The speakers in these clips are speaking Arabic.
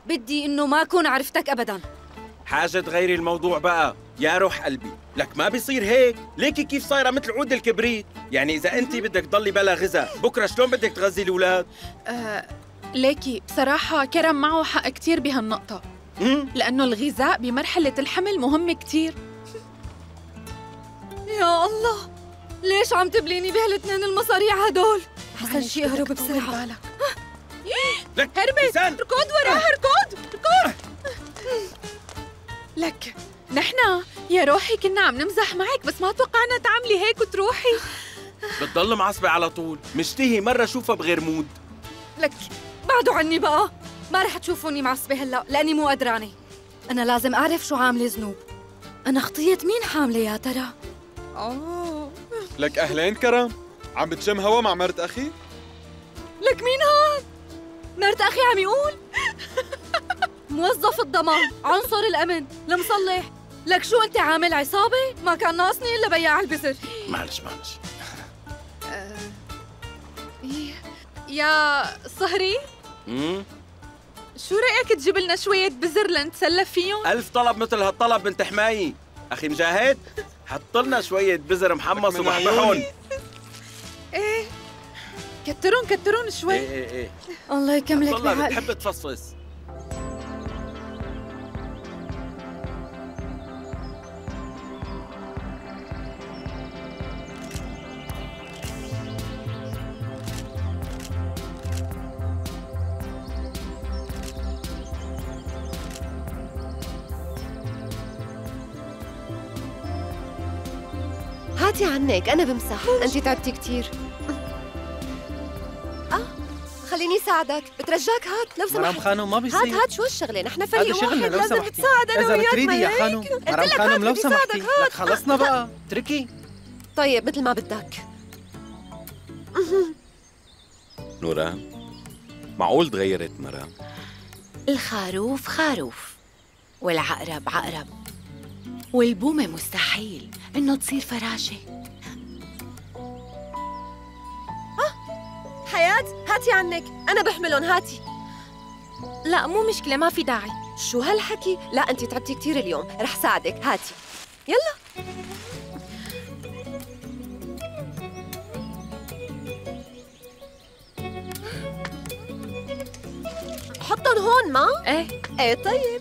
بدي إنه ما أكون عرفتك أبداً. حاجة تغيري الموضوع بقى يا روح قلبي. لك ما بيصير هيك. ليكي كيف صايرة مثل عود الكبريت. يعني إذا أنت بدك تضلي بلا غذاء بكرة شلون بدك تغذي الأولاد؟ ليكي بصراحة كرم معه حق كتير بهالنقطة. لأنه الغذاء بمرحلة الحمل مهم كتير. يا الله، ليش عم تبليني بهالاثنين المصاريع هدول؟ حسن شي اهرب بسرعة. لك هربي، اركض وراها، اركض. لك نحنا يا روحي كنا عم نمزح معك، بس ما توقعنا تعملي هيك وتروحي. بتضل معصبة على طول. مشتهي مرة شوفها بغير مود. لك بعدوا عني بقى، ما رح تشوفوني معصبة هلا لأني مو قدرانة. أنا لازم أعرف شو عاملة ذنوب. أنا خطية مين حاملة يا ترى؟ لك أهلين كرم، عم بتشم هوا مع مرت أخي؟ لك مين هاد؟ مرت أخي عم يقول؟ موظف الضمان، عنصر الأمن، المصلح. لك شو أنت عامل عصابة؟ ما كان ناقصني إلا بياع البزر. معلش يا صهري، شو رأيك تجيب لنا شوية بزر لنتسلى فيهم؟ 1000 طلب مثل هالطلب بنت حماية. أخي مجاهد حط لنا شوية بزر محمص وبحبحون. إيه كترون شوي. إيه الله يكملك والله بتحب تفصص. هاتي عنك، أنا بمسح. أنتِ تعبتي كتير. خليني ساعدك، بترجاك هات لو سمحت. مرام خانم ما بيصير. هات شو هالشغلة، نحن فريق واحد لازم سمحتي. نتساعد أنا وياك. إذا بتريدي يا خانم، مرام خانم لو سمحتي. لك خلصنا بقى، اتركي. طيب مثل ما بدك. نوران، معقول تغيرت مرام؟ الخروف خروف والعقرب عقرب والبومة مستحيل إنه تصير فراشة. حياة هاتي عنك، أنا بحملهم. هاتي. لا مو مشكلة، ما في داعي. شو هالحكي؟ لا أنتِ تعبتي كتير اليوم، رح ساعدك. هاتي يلا. حطهم هون. ما ايه طيب.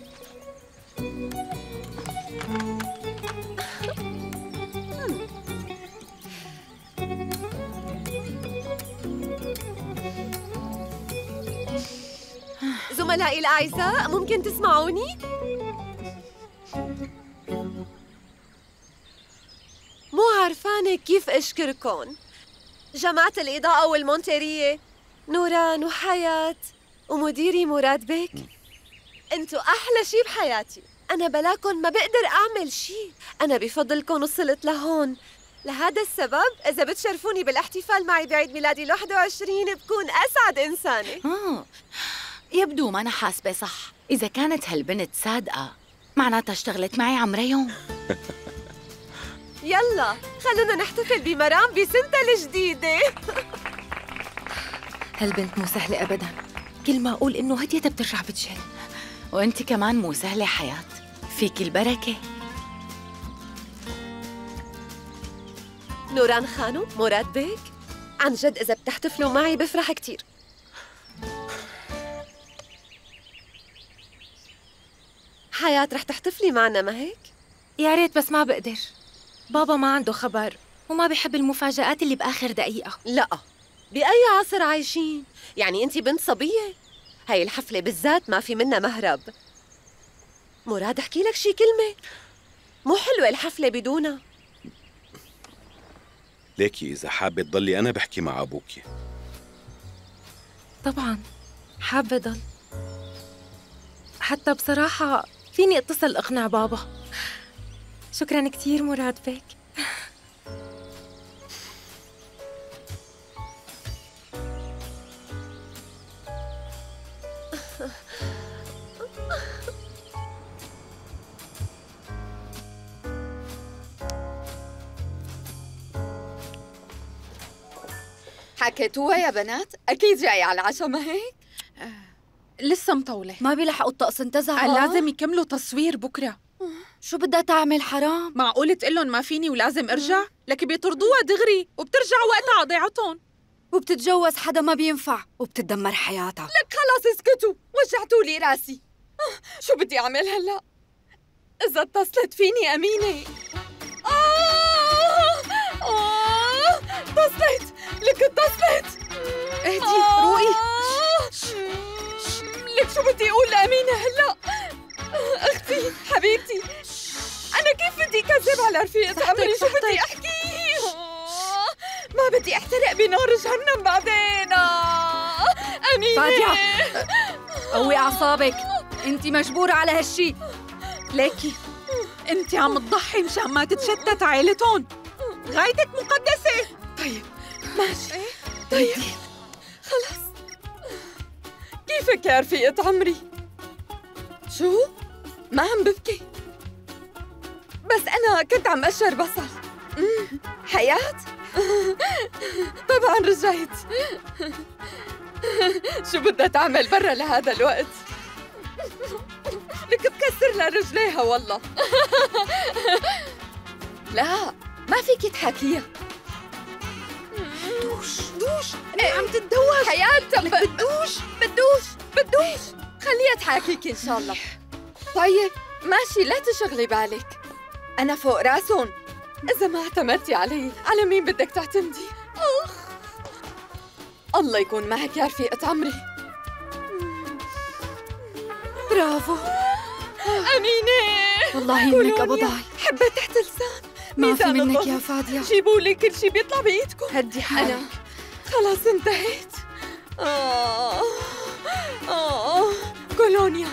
زملائي الأعزاء، ممكن تسمعوني؟ مو عارفانة كيف أشكركن. جماعة الإضاءة والمونتيرية، نوران وحياة ومديري مراد بيك، انتو أحلى شي بحياتي. أنا بلاكن ما بقدر أعمل شي. أنا بفضلكن وصلت لهون. لهذا السبب إذا بتشرفوني بالاحتفال معي بعيد ميلادي ال21 بكون أسعد إنسانة. يبدو ما أنا حاسبة صح. إذا كانت هالبنت صادقة معناتها اشتغلت معي عمريون. يلا خلونا نحتفل بمرام بسنتها الجديدة. هالبنت مو سهلة أبداً. كل ما أقول إنه هديتها بترجع بتشل. وأنت كمان مو سهلة حياة، فيك البركة. نوران خانم، مراد بيك، عن جد إذا بتحتفلوا معي بفرح كتير. حياة رح تحتفلي معنا ما هيك؟ يا ريت بس ما بقدر. بابا ما عنده خبر وما بيحب المفاجآت اللي بآخر دقيقة. لا، بأي عصر عايشين؟ يعني أنتِ بنت صبية. هاي الحفلة بالذات ما في منها مهرب. مراد احكي لك شي كلمة، مو حلوة الحفلة بدونها. ليكي إذا حابة تضلي أنا بحكي مع أبوكي. طبعاً حابة ضل. حتى بصراحة فيني اتصل اقنع بابا. شكراً كتير مراد بيك. حكيتوها يا بنات؟ أكيد جاي على العشاء ما هيك؟ لسه مطولة. ما بيلحقوا الطقس انتزع. لازم يكملوا تصوير بكرة. شو بدها تعمل حرام؟ معقول تقلن ما فيني ولازم ارجع؟ لك بيطردوها دغري وبترجع وقتها على ضيعتهم. وبتتجوز حدا ما بينفع وبتدمر حياتها. لك خلاص اسكتوا، وجعتوا لي راسي. شو بدي اعمل هلا؟ اذا اتصلت فيني امينه. اتصلت، لك اتصلت. اهدي روقي. لك شو بدي اقول لامينه هلا؟ اختي حبيبتي، انا كيف بدي كذب على رفيقة عمري؟ شو بدي احكي؟ ما بدي احترق بنار جهنم بعدين. امينه فادية، قوي اعصابك، انت مجبوره على هالشي. ليكي انت عم تضحي مشان ما تتشتت عائلتهم. غايتك مقدسة. طيب ماشي. طيب خلص. كيفك يا رفيقة عمري؟ شو؟ ما عم ببكي، بس أنا كنت عم أقشر بصل. حياة؟ طبعاً رجعت. شو بدها تعمل برا لهذا الوقت؟ لك بكسر لها رجليها والله. لا ما فيك تحكيها. دوش أنا عم تتدوش. حياة بدوش خليها تحاكيك إن شاء الله. طيب ماشي، لا تشغلي بالك، أنا فوق راسهم. إذا ما اعتمدتي علي، على مين بدك تعتمدي؟ الله يكون معك يا رفيقة عمري. برافو أمينة، والله انك ابو ضاي. حبة تحت لسان. ما في ميزان منك الله. يا فادية. جيبوا لي كل شي بيطلع بإيدكم. هدي حالك. أنا خلاص انتهيت. كولونيا.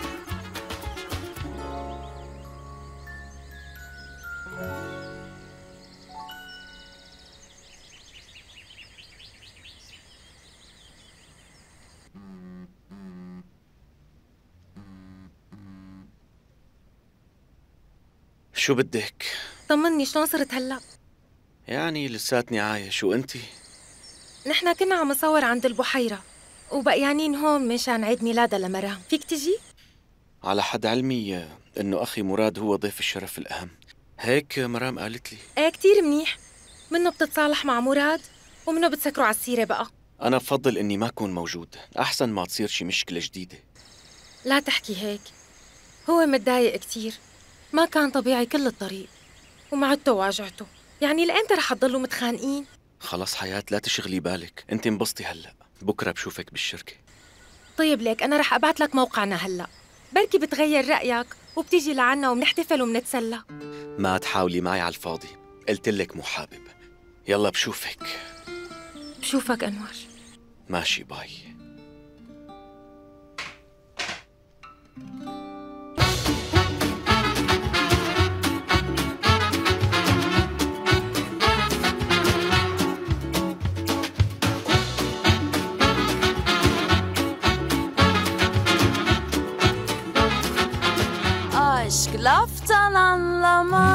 شو بدك؟ طمني شلون صرت هلا؟ يعني لساتني عايش، وانتي؟ نحن كنا عم نصور عند البحيرة وبقيانين هون مشان عيد ميلادها لمرام، فيك تجي؟ على حد علمي انه اخي مراد هو ضيف الشرف الاهم، هيك مرام قالت لي. ايه كتير منيح، منه بتتصالح مع مراد ومنه بتسكروا على السيرة بقى. انا بفضل اني ما اكون موجود، احسن ما تصير شي مشكلة جديدة. لا تحكي هيك، هو متضايق كتير، ما كان طبيعي كل الطريق ومعدته واجعته، يعني لأنت رح تضلوا متخانقين؟ خلص حياة، لا تشغلي بالك، انت انبسطي هلا، بكره بشوفك بالشركة. طيب ليك أنا رح أبعت لك موقعنا هلا، بركي بتغير رأيك وبتيجي لعنا وبنحتفل وبنتسلى. ما تحاولي معي على الفاضي، قلت لك مو حابب. يلا بشوفك. بشوفك أنور. ماشي، باي. Aşk laftan anlamaz.